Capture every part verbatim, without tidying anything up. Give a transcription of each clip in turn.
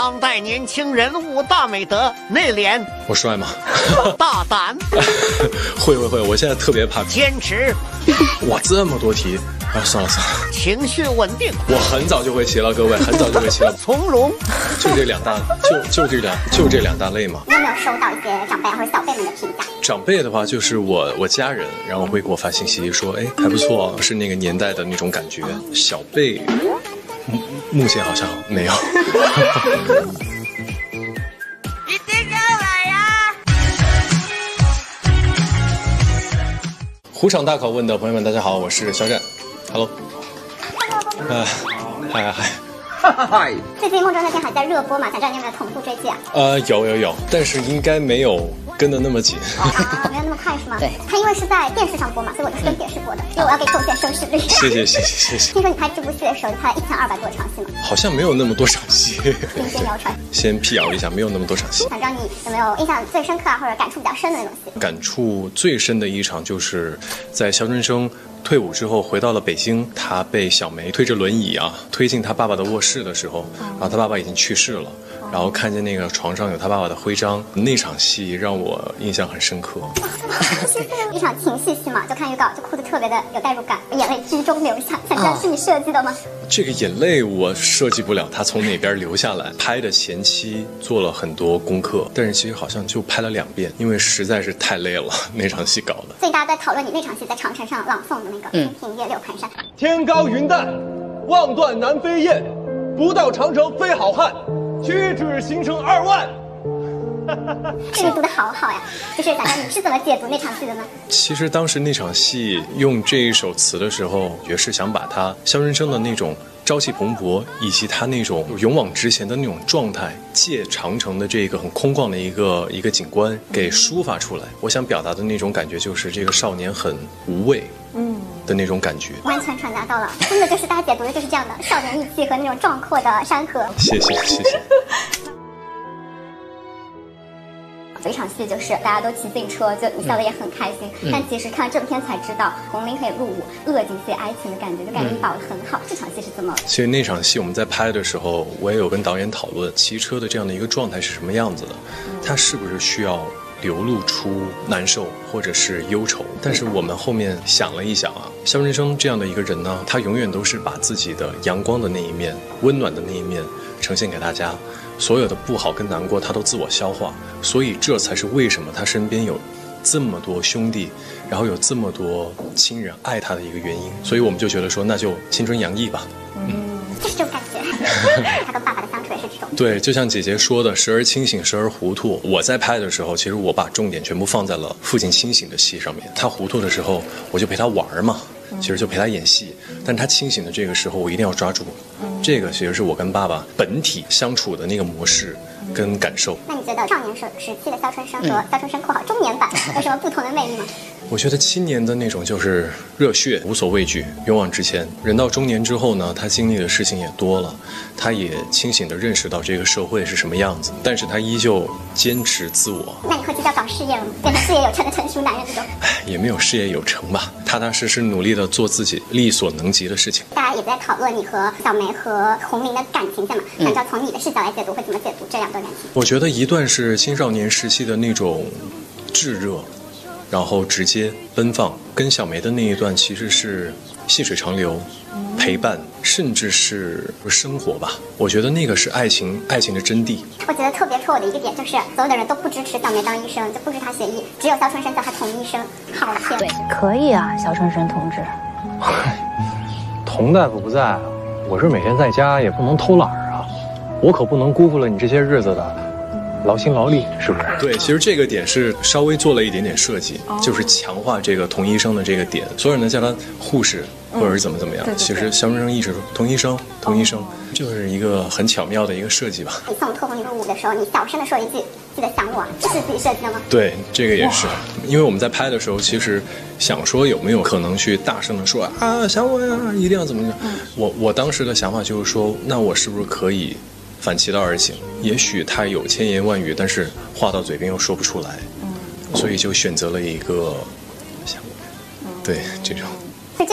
当代年轻人五大美德：内敛。 我帅吗？ 大胆。 会会会，我现在特别怕。 坚持。 哇，这么多题啊！算了算了。 情绪稳定。 我很早就会骑了，各位，很早就会骑了。 从容。 就这两大，就就这两，就这两大类嘛。 你有没有收到一些长辈或者小辈们的评价？ 长辈的话，就是我我家人，然后会给我发信息说，哎，还不错，是那个年代的那种感觉。小辈，目目前好像没有。 一定要来呀！ 虎场大考问的朋友们，大家好，我是肖战 ，Hello。哎，嗨嗨。 嗨，最近《梦中那天》还在热播嘛？想知道你有没有同步追剧啊？ 呃，有有有，但是应该没有跟得那么紧。 啊，没有那么快是吗？对，它因为是在电视上播嘛，所以我都是跟电视播的，因为我要给贡献收视率。 谢谢谢谢谢谢。 听说你拍这部戏的时候，就拍了一千二百多场戏吗？ 好像没有那么多场戏。 民间谣传。 先辟谣一下，没有那么多场戏。 想知道你有没有印象最深刻啊，或者感触比较深的那种戏？ 感触最深的一场就是在肖春生退伍之后回到了北京，他被小梅推着轮椅啊推进他爸爸的卧室的时候，然后他爸爸已经去世了，然后看见那个床上有他爸爸的徽章，那场戏让我印象很深刻。 一场情绪戏嘛，就看预告就哭得特别的有代入感，眼泪居中流下。想知道是你设计的吗？ 这个眼泪我设计不了，他从哪边流下来。拍的前期做了很多功课，但是其实好像就拍了两遍，因为实在是太累了，那场戏搞的。 所以大家在讨论你那场戏在长城上朗诵的那个“清平夜六盘山”。 天高云淡，望断南飞雁，不到长城非好汉，屈指行程二万。 这个读的好好呀，就是想想你是怎么解读那场戏的呢？ 其实当时那场戏用这一首词的时候，也是想把他肖春生的那种朝气蓬勃，以及他那种勇往直前的那种状态，借长城的这个很空旷的一个一个景观给抒发出来。我想表达的那种感觉就是这个少年很无畏，嗯的那种感觉， 完全传达到了，真的就是大家解读的就是这样的少年意气和那种壮阔的山河。 谢谢谢谢。 有一场戏就是大家都骑自行车，就你笑得也很开心，嗯、但其实看正片才知道红绫可以入伍，恶尽些哀情的感觉，就感觉你导得很好。嗯、这场戏是怎么？ 其实那场戏我们在拍的时候，我也有跟导演讨论骑车的这样的一个状态是什么样子的，他是不是需要流露出难受或者是忧愁？但是我们后面想了一想啊，肖春生这样的一个人呢，他永远都是把自己的阳光的那一面、温暖的那一面呈现给大家。所有的不好跟难过他都自我消化，所以这才是为什么他身边有这么多兄弟，然后有这么多亲人爱他的一个原因。所以我们就觉得说，那就青春洋溢吧。 嗯，就是这种感觉。他跟爸爸的相处也是这种。 对，就像姐姐说的，时而清醒，时而糊涂。我在拍的时候，其实我把重点全部放在了父亲清醒的戏上面。他糊涂的时候，我就陪他玩嘛。其实就陪他演戏，但他清醒的这个时候，我一定要抓住。嗯、这个其实是我跟爸爸本体相处的那个模式跟感受。 那你觉得少年时时期的肖春生和肖春生（括号中年版）有什么不同的魅力吗？ 我觉得青年的那种就是热血、无所畏惧、勇往直前。人到中年之后呢，他经历的事情也多了，他也清醒地认识到这个社会是什么样子，但是他依旧坚持自我。 那你会计较搞事业了吗？变成事业有成的成熟男人这种？ 唉，也没有事业有成吧，踏踏实实努力地做自己力所能及的事情。 大家也在讨论你和小梅和红绫的感情线嘛，想知道从你的视角来解读会怎么解读这两段感情？ 我觉得一段是青少年时期的那种炙热，然后直接奔放，跟小梅的那一段其实是细水长流，陪伴，甚至是生活吧。我觉得那个是爱情，爱情的真谛。 我觉得特别戳我的一个点就是，所有的人都不支持小梅当医生，就不支持她学医，只有肖春生叫她童医生。好天！ 对，可以啊，肖春生同志。 童大夫不在，我是每天在家也不能偷懒啊，我可不能辜负了你这些日子的劳心劳力，是不是？ 对，其实这个点是稍微做了一点点设计，哦、就是强化这个童医生的这个点。所有人呢叫他护士，或者是怎么怎么样。嗯、对对对，其实肖春生一直说童医生，童医生，哦、就是一个很巧妙的一个设计吧。 你送托红入伍的时候，你小声的说一句“记得想我”，这是自己设计的吗？ 对，这个也是，因为我们在拍的时候，其实想说有没有可能去大声的说啊想我呀，一定要怎么样。嗯、我我当时的想法就是说，那我是不是可以反其道而行？也许他有千言万语，但是话到嘴边又说不出来，嗯、所以就选择了一个想，嗯、对这种。 所以这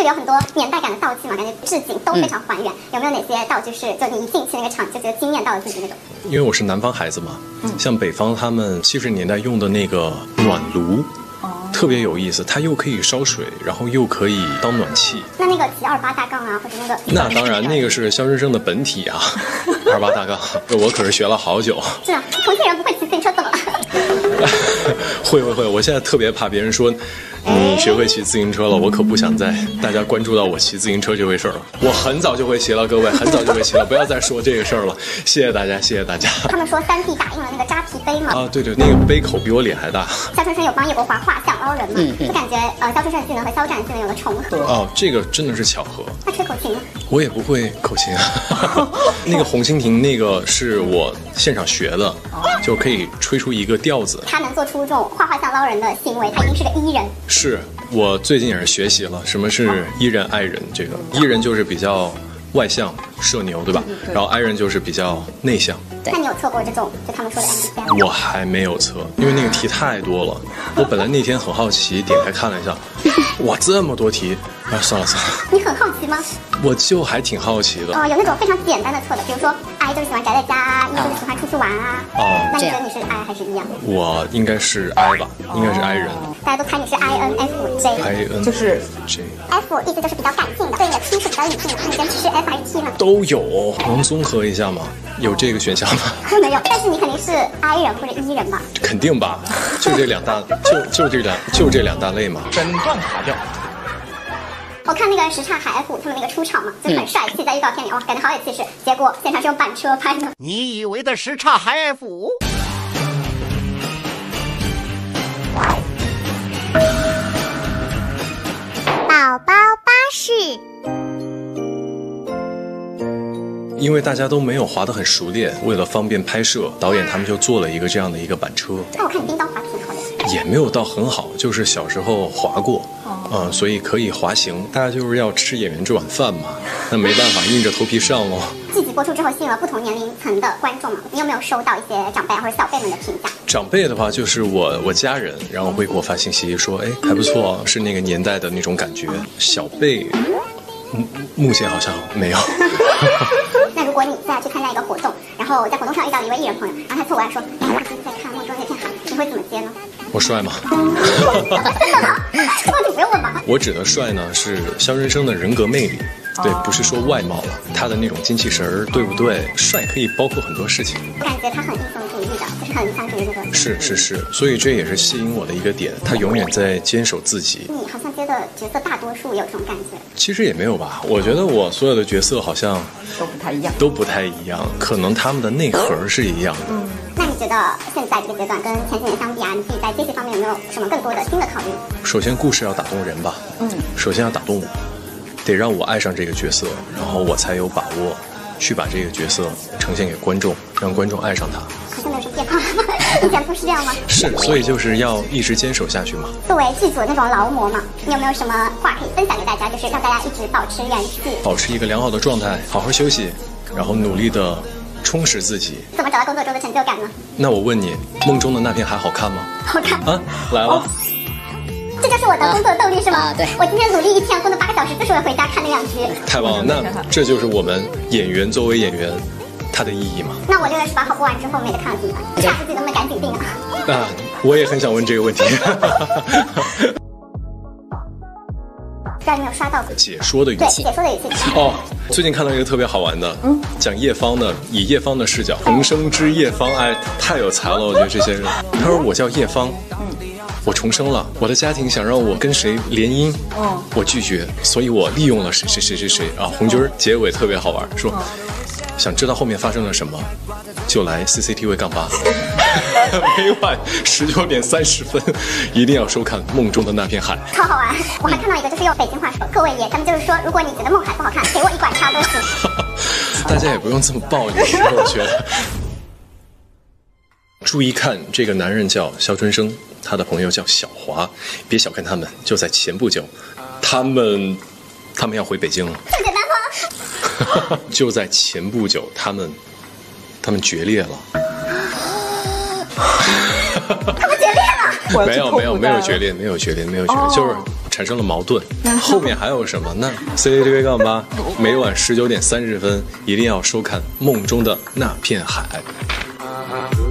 里有很多年代感的道具嘛，感觉置景都非常还原。嗯、有没有哪些道具是就你一进去那个场就觉得惊艳到了自己那种？ 因为我是南方孩子嘛，嗯、像北方他们七十年代用的那个暖炉。特别有意思，它又可以烧水，然后又可以当暖气。 那那个骑二八大杠啊，或者那个…… 那当然，那个是肖申生的本体啊，二八大杠，我可是学了好久。 是啊，重庆人不会骑自行车怎么了？ 会会会，我现在特别怕别人说你学会骑自行车了，我可不想再大家关注到我骑自行车这回事了。我很早就会骑了，各位，很早就会骑了，不要再说这个事儿了。谢谢大家，谢谢大家。 他们说三 D 打印了那个扎啤杯嘛？ 啊，对对，那个杯口比我脸还大。 肖申生有帮叶国华画像捞人嘛？嗯嗯。就感觉呃，肖申生的技能和肖战的技能有了重合。 哦，这个真的是巧合。 他吹口琴吗？ 我也不会口琴啊。那个红蜻蜓那个是我现场学的，就可以吹出一个调子。 他能做出这种画画像捞人的行为，他一定是个伊人。 是我最近也是学习了什么是伊人爱人，这个伊人就是比较外向社牛，对吧？然后爱人就是比较内向。 那你有测过这种就他们说的 M B T I 吗？ 我还没有测，因为那个题太多了。我本来那天很好奇，点开看了一下，哇，这么多题啊！算了算了。 你很好奇吗？ 我就还挺好奇的。 哦，有那种非常简单的测的，比如说 I 就是喜欢宅在家，E 就是喜欢出去玩啊。哦。那你觉得你是 I 还是 E 啊？ 我应该是 I 吧，应该是 I 人。 大家都猜你是 I N F J。I N 就是 J。 F 意思就是比较感性的，对应的 T 是比较理性的。那你觉得是 F 还是 T 呢？ 都有，能综合一下吗？有这个选项吗？ 没有，但是你肯定是 I 人或者 E 人吧？ 肯定吧，就这两大，就就这两，就这两大类嘛。 诊断卡掉。 我看那个什刹海 F 他们那个出场嘛，就很帅气，在预告片里哇，感觉好有气势。结果现场是用板车拍的。 你以为的什刹海 F？ 宝宝巴士。 因为大家都没有滑得很熟练，为了方便拍摄，导演他们就做了一个这样的一个板车。 那我看你叮当滑挺好的。 也没有到很好，就是小时候滑过，哦、嗯，所以可以滑行。大家就是要吃演员这碗饭嘛，那没办法，硬着头皮上喽。 剧集播出之后，吸引了不同年龄层的观众嘛，你有没有收到一些长辈或者小辈们的评价？ 长辈的话，就是我我家人，然后会给我发信息说，哎，还不错，是那个年代的那种感觉。小辈，目目前好像没有。 那如果你现在去参加一个活动，然后在活动上遇到一位艺人朋友，然后他凑过来说，哎，我最近在看《梦中那片海》，你会怎么接呢？ 我帅吗？ 真的吗？这个问题不用问吧？ 我指的帅呢，是肖申生的人格魅力，对，不是说外貌了，他的那种精气神儿，对不对？帅可以包括很多事情。 我感觉他很英雄主义的，就是很理想主义那个。 是是是，所以这也是吸引我的一个点，他永远在坚守自己。 你好像接的角色大多数有这种感觉。 其实也没有吧，我觉得我所有的角色好像都不太一样， 都不太一样，可能他们的内核是一样的。 嗯，那你觉得现在这个阶段跟前几年相比啊，你自己在这些方面有没有什么更多的新的考虑？ 首先，故事要打动人吧。嗯，首先要打动我，得让我爱上这个角色，然后我才有把握去把这个角色呈现给观众，让观众爱上他。 好像没有什么变化吗？以前不是这样吗？ 是，所以就是要一直坚守下去嘛。 作为剧组的那种劳模嘛，你有没有什么话可以分享给大家，就是让大家一直保持元气， 保持一个良好的状态，好好休息，然后努力的充实自己。 怎么找到工作中的成就感呢？ 那我问你，梦中的那片海好看吗？ 好看啊，来了。哦， 这就是我的工作的动力是吗？ 啊，对， 我今天努力一天，工作八个小时，就是为了回家看那两集。 太棒了，那这就是我们演员作为演员它的意义嘛。 那我六月十八号播完之后没得看了怎么办？下次记得能不能赶紧定啊？ 啊，我也很想问这个问题。 不知道你有没有刷到解说的语气？ 对，解说的语气。 哦，最近看到一个特别好玩的，嗯，讲叶芳的，以叶芳的视角，重生之叶芳，哎，太有才了，我觉得这些人。他说我叫叶芳，嗯，我重生了，我的家庭想让我跟谁联姻，嗯，我拒绝，所以我利用了谁谁谁谁谁啊，红军儿结尾特别好玩，说。想知道后面发生了什么，就来 C C T V 杠八，每晚十九点三十分，一定要收看《梦中的那片海》， 超好玩。我还看到一个，就是用北京话说，各位爷，咱们就是说，如果你觉得梦海不好看，给我一管插都行。 大家也不用这么暴力，我觉得。注意看，这个男人叫肖春生，他的朋友叫小华，别小看他们，就在前不久，他们，他们要回北京了。 这么简单吗？ 就在前不久，他们，他们决裂了。 他们决裂了？ 没有没有没有决裂，没有决裂，没有决裂，就是产生了矛盾。后面还有什么呢 ？C C T V 杠八，每晚十九点三十分一定要收看《梦中的那片海》。